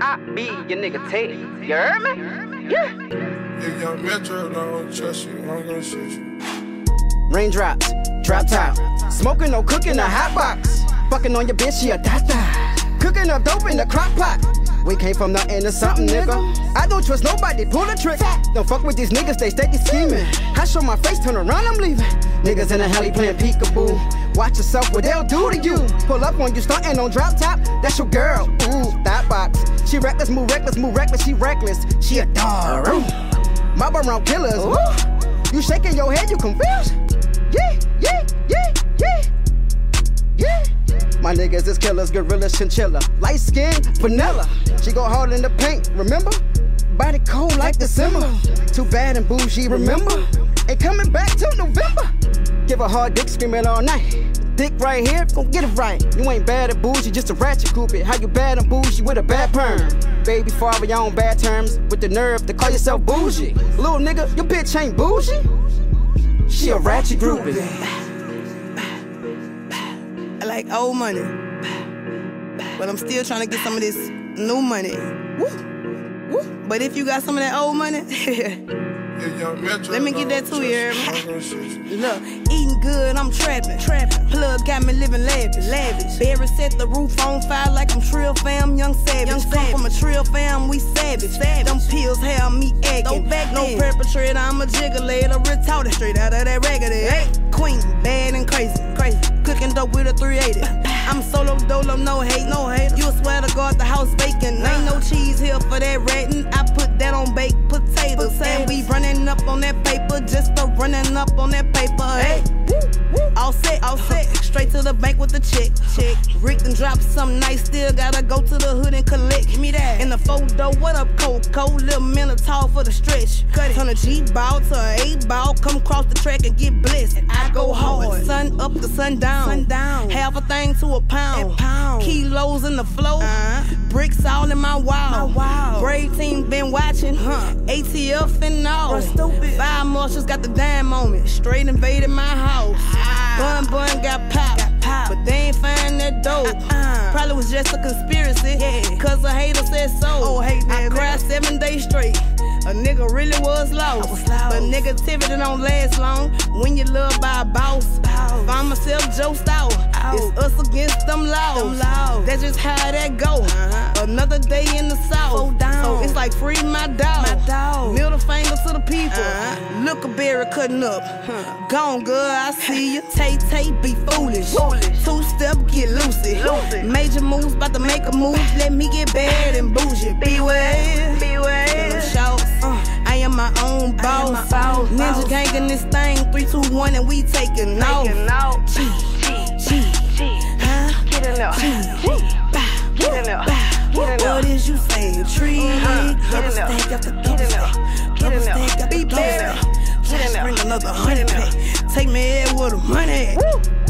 I be your nigga Ted. You heard me? Yeah. If young Metro don't trust you, I'm gonna shoot you. Raindrops, drop top. Smoking, no cooking, a hot box. Fucking on your bitch, she a dada. Cooking up dope in the crock pot. We came from nothing to something, nigga. I don't trust nobody, pull the trick. Don't fuck with these niggas, they steady scheming. I show my face, turn around, I'm leaving. Niggas in the heli playing peekaboo. Watch yourself, what they'll do to you. Pull up on you, stunting on drop top. That's your girl, ooh, that box. She reckless, move reckless, she reckless. She a dog. Mob around killers. Ooh. You shaking your head, you confused? Yeah, yeah, yeah, yeah, yeah. My niggas is killers, gorilla, chinchilla. Light skin, vanilla. She go hard in the paint, remember? Body cold like December. Too bad and bougie, remember? Ain't coming back till November. Give a hard dick, screaming all night. Dick right here, gon' get it right. You ain't bad and bougie, just a ratchet cupid. How you bad and bougie with a bad perm? Baby, forever you on bad terms. With the nerve to call yourself bougie. Little nigga, your bitch ain't bougie. She a ratchet groupie. I like old money, but I'm still trying to get some of this new money. Woo. Woo. But if you got some of that old money, let me get that too, you heard me? Look, eating good, I'm trapping. Plug got me living lavish. Barry set the roof on fire like I'm Trill Fam, young savage. Come from a Trill Fam, we savage. Them pills have me acting. No perpetrator, I'm a jiggler, retarded straight out of that raggedy. Hey, queen, bad and crazy. Cooking dope with a 380. I'm solo dolo, no hate. You swear to God the house vacant. Ain't no cheese here for that ratting. I put that on baked potatoes. And we running up on that paper, just for running up on that paper. Hey, all set. Straight to the bank with the check. Rick done dropped something nice, still gotta go to the hood and collect. Give me that. In the photo, what up, Cold little Minotaur for the stretch. Cut it. Turn a G-ball to a 8-ball, come across the track and get blessed. I go hard. Sun up to sundown. Half a thing to a pound. Kilos in the flow. Bricks all in my wall. Brave team been watching. ATF and all. 5 marshals got the dime on me. Straight invaded my house. Bun got popped, but they ain't find that dope. Probably was just a conspiracy, cause a hater said so. I cried 7 days straight. A nigga really was lost. But negativity don't last long when you loved by a boss. Find myself joked out. It's us against them laws. That's just how that go. Another day in the south. So it's like free my dog. Middle finger to the people. Look a berry cutting up. Gone girl, I see you. Tay be foolish. 2-step get loosey. Major moves, about to make a move. Let me get bad and bougie. Beware. I am my own boss. Ninja gang in this thing, 3, 2, 1, and we taking off. Get in there. What is you saying? Tree, double stack after double stack. Double stack after double stack. Bring another 100 pack. Take me here with the money.